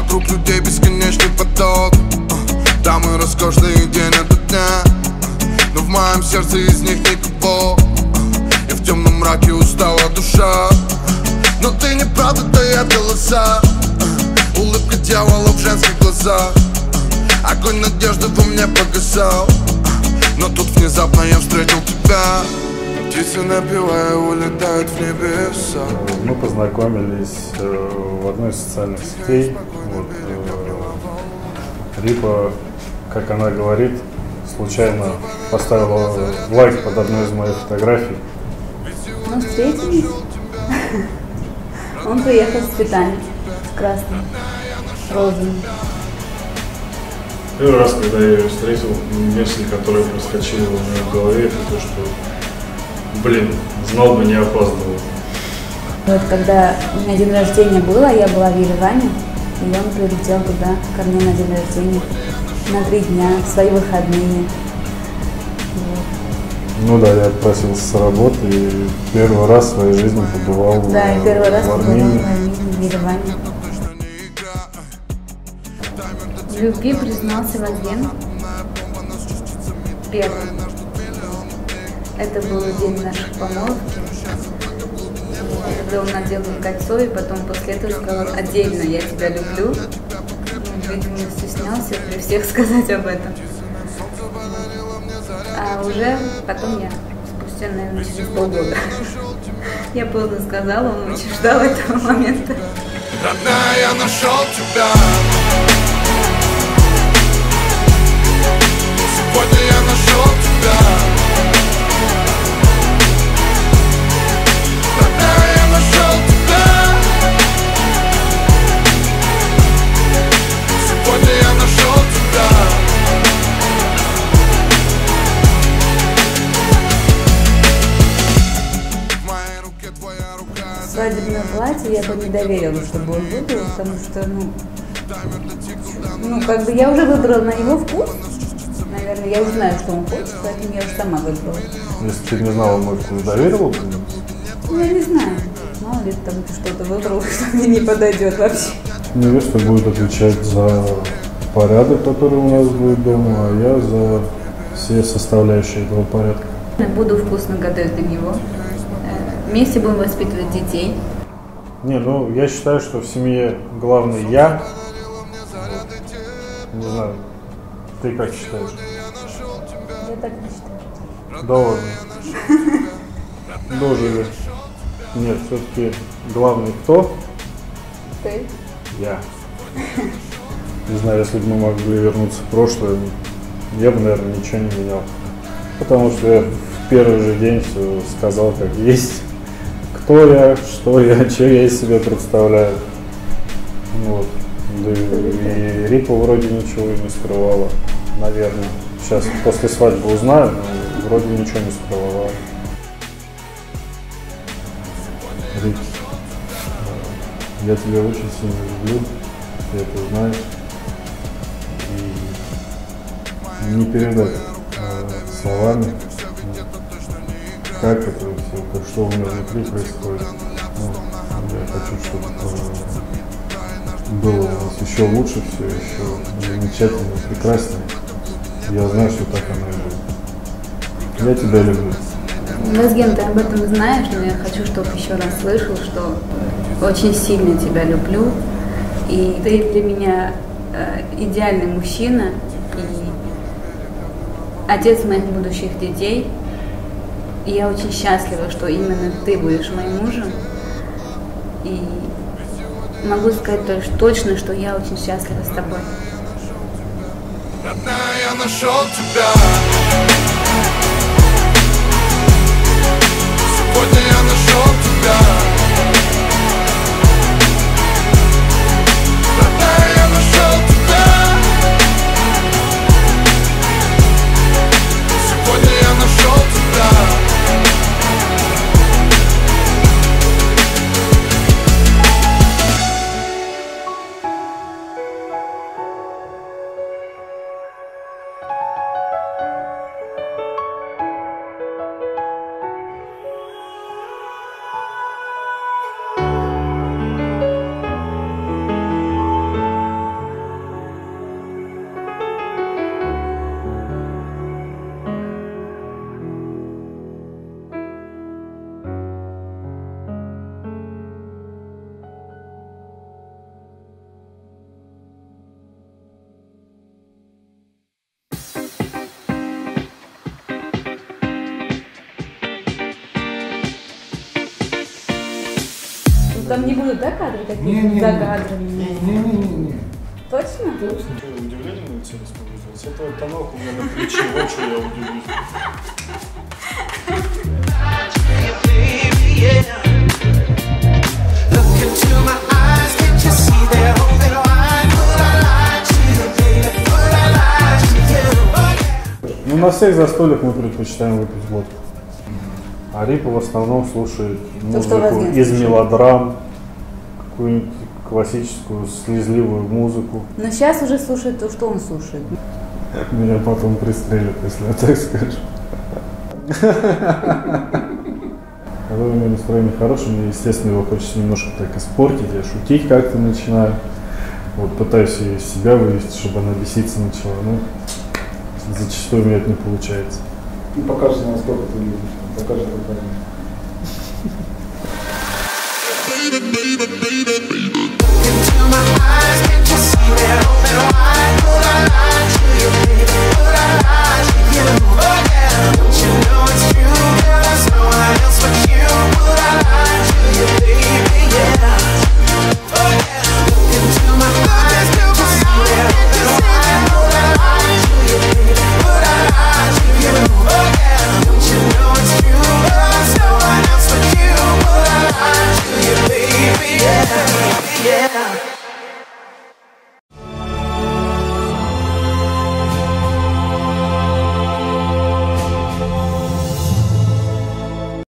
Вокруг людей бесконечный поток, там и роскошный день ото дня, но в моем сердце из них никого. Я в темном мраке, устала душа, но ты не правда дает голоса. Улыбка дьявола в женских глазах, огонь надежды во мне погасал. Но тут внезапно я встретил тебя. Птицы, напевая, улетают в небеса. Мы познакомились в одной из социальных сетей. Вот, Рипа, как она говорит, случайно поставила лайк под одной из моих фотографий. Мы встретились. Он приехал с цветами, с красными, розовыми. Первый раз, когда я ее встретил, мысль, которая проскочила у меня в голове, это то, что, блин, знал бы, не опаздывал. Вот когда у меня день рождения было, я была в Ереване, и он прилетел туда, ко мне на день рождения, на 3 дня, в свои выходные. Вот. Ну да, я отпросился с работы и первый раз в своей жизни побывал да, и первый раз в побывал Армении. в Ереване. В любви признался в один первый. Это был день наших помолвки. Когда он надел мне кольцо, и потом после этого сказал отдельно: я тебя люблю. Он, видимо, стеснялся при всех сказать об этом. А уже потом я, спустя, наверное, через полгода, я поздно сказала, он очень ждал этого момента. Родная, я нашел тебя. Сегодня я нашел тебя. Родная, я нашел тебя. Сегодня я нашел тебя. В моей руке твоя рука. Свадебное платье я бы не доверила, чтобы он выбрал, потому что, как бы я уже выбрала на его вкус. Наверное, я уже знаю, что он хочет, поэтому я уже сама выбрала. Если ты не знала мой вкус, доверила бы? Ну, я не знаю. Мало ли там ты что-то выбрал, что мне не подойдет вообще. Невеста будет отвечать за порядок, который у нас будет дома, а я за все составляющие этого порядка. Буду вкусно готовить для него. Вместе будем воспитывать детей. Не, ну я считаю, что в семье главный я. Не знаю, ты как считаешь? Я так не считаю. Да ладно. Дожили. Нет, все-таки главный кто? Ты? Я. Не знаю, если бы мы могли вернуться в прошлое, я бы, наверное, ничего не менял. Потому что я в первый же день все сказал как есть. Кто я, что я, что я из себя представляю. Вот. Да и Рипа вроде ничего не скрывала, наверное. Сейчас после свадьбы узнаю, но вроде ничего не скрывала. Рик, я тебя очень сильно люблю, ты это знаешь. И не передать словами, как это все, что у меня внутри происходит. Я хочу, чтобы было у нас еще лучше все, еще замечательно, прекрасно. Я знаю, что так оно и будет. Я тебя люблю. Мазген, ты об этом знаешь, но я хочу, чтобы еще раз слышал, что очень сильно тебя люблю. И ты для меня идеальный мужчина и отец моих будущих детей. И я очень счастлива, что именно ты будешь моим мужем. И могу сказать точно, что я очень счастлива с тобой. Родная, я нашел тебя. Сегодня я нашел тебя. Родная, я нашел тебя. Сегодня я нашел тебя. что там не будут, да, кадры какие-то Не-не-не. за кадрами? Не-не-не. Точно? Точно. Удивление на лице расположилось. Это тоналка у меня на плече, вот что я удивлюсь. Ну, на всех застольях мы предпочитаем выпить водку. А Рипа в основном слушает что музыку возьмет? из мелодрам, какую-нибудь классическую слезливую музыку. Но сейчас уже слушает то, что он слушает. Меня потом пристрелят, если я так скажу. Когда у меня настроение хорошее, мне, естественно, его хочется немножко так испортить. Я шутить как-то начинаю. Вот пытаюсь ее из себя вывести, чтобы она беситься начала. Но зачастую у меня это не получается. Ну, покажешь, насколько ты любишь. Покажи, как Would I lie to you, baby? Would I lie to you?